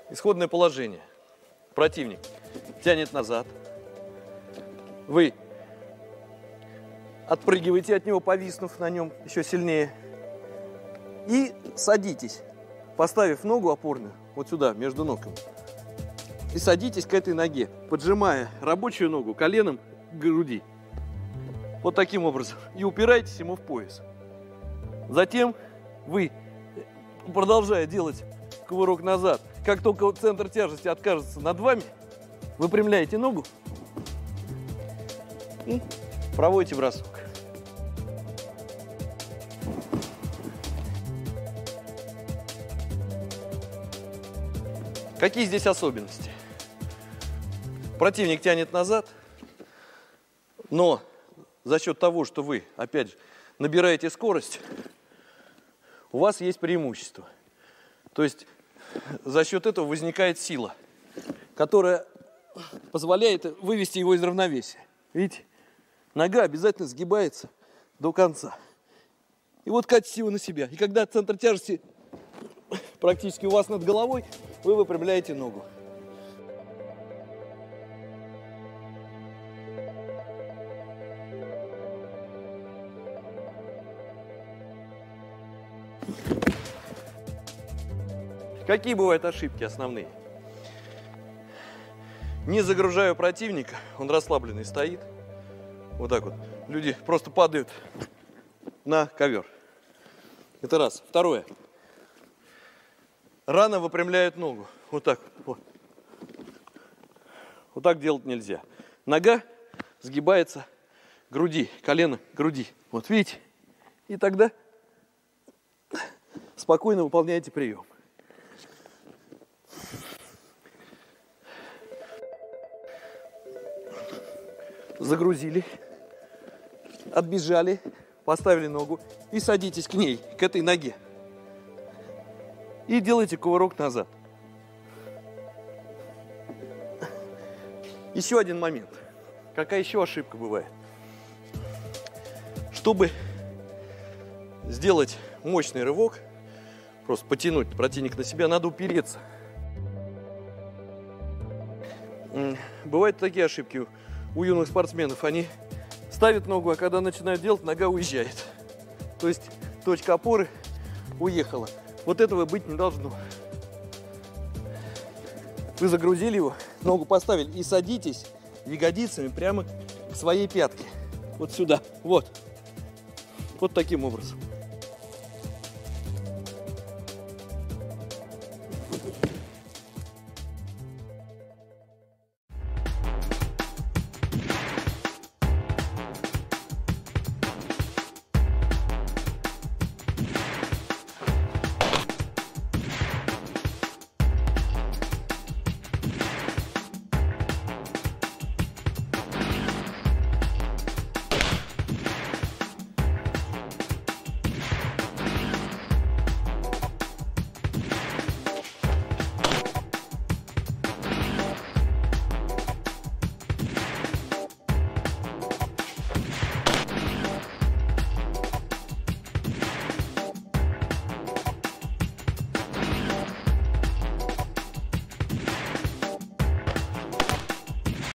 Исходное положение. Противник тянет назад. Вы отпрыгиваете от него, повиснув на нем еще сильнее. И садитесь, поставив ногу опорную вот сюда, между ногами. И садитесь к этой ноге, поджимая рабочую ногу коленом к груди. Вот таким образом. И упираетесь ему в пояс. Затем вы, продолжая делать кувырок назад, как только центр тяжести откажется над вами, выпрямляете ногу и проводите бросок. Какие здесь особенности? Противник тянет назад, но за счет того, что вы, опять же, набираете скорость, у вас есть преимущество. То есть за счет этого возникает сила, которая позволяет вывести его из равновесия. Видите? Нога обязательно сгибается до конца. И вот катите его на себя. И когда центр тяжести практически у вас над головой, вы выпрямляете ногу. Какие бывают ошибки основные? Не загружаю противника, он расслабленный стоит. Вот так вот. Люди просто падают на ковер. Это раз. Второе. Рано выпрямляют ногу. Вот так вот. Вот так делать нельзя. Нога сгибается к груди, колено к груди. Вот видите? И тогда спокойно выполняете прием. Загрузили, отбежали, поставили ногу и садитесь к ней, к этой ноге. И делайте кувырок назад. Еще один момент. Какая еще ошибка бывает? Чтобы сделать мощный рывок, просто потянуть противника на себя, надо упереться. Бывают такие ошибки у юных спортсменов. Они ставят ногу, а когда начинают делать, нога уезжает. То есть точка опоры уехала. Вот этого быть не должно. Вы загрузили его, ногу поставили и садитесь ягодицами прямо к своей пятке. Вот сюда. Вот. Вот таким образом.